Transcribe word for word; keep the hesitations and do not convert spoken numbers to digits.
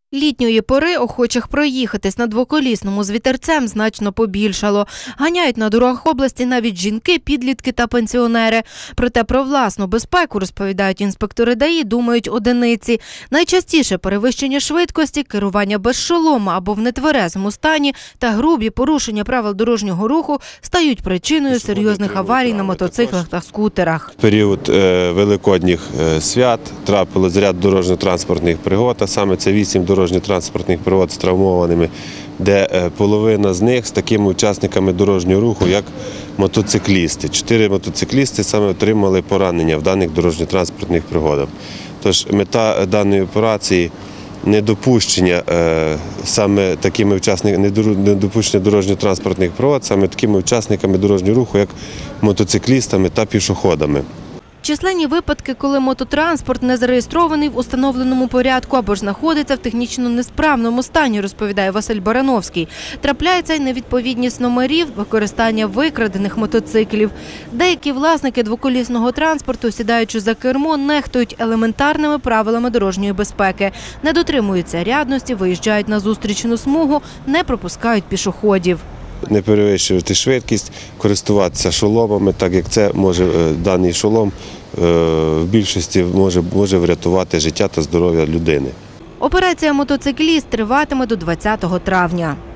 Літньої пори охочих проїхатись на двоколісному з вітерцем значно побільшало. Ганяють на дорогах області навіть жінки, підлітки та пенсіонери. Проте про власну безпеку, розповідають інспектори ДАІ, думають одиниці. Найчастіше перевищення швидкості, керування без шолома або в нетверезому стані та грубі порушення правил дорожнього руху стають причиною серйозних аварій на мотоциклах та скутерах. В період е, великодніх е, свят трапилось ряд дорожньо-транспортних пригод, а саме це вісім дорожньо-транспортних пригод з травмованими, де е, половина з них з такими учасниками дорожнього руху, як мотоциклісти. Чотири мотоциклісти саме отримали поранення в даних дорожньо-транспортних пригодах. Тож мета даної операції – недопущення е, саме такими учасниками, недопущення дорожньо-транспортних пригод, саме такими учасниками дорожнього руху, як мотоциклістами та пішоходами. Численні випадки, коли мототранспорт не зареєстрований в установленому порядку або ж знаходиться в технічно несправному стані, розповідає Василь Барановський. Трапляється й невідповідність номерів, використання викрадених мотоциклів. Деякі власники двоколісного транспорту, сідаючи за кермо, нехтують елементарними правилами дорожньої безпеки. Не дотримуються рядності, виїжджають на зустрічну смугу, не пропускають пішоходів. Не перевищувати швидкість, користуватися шоломами, так як це може, даний шолом в більшості може, може врятувати життя та здоров'я людини. Операція «Мотоцикліст» триватиме до двадцятого травня.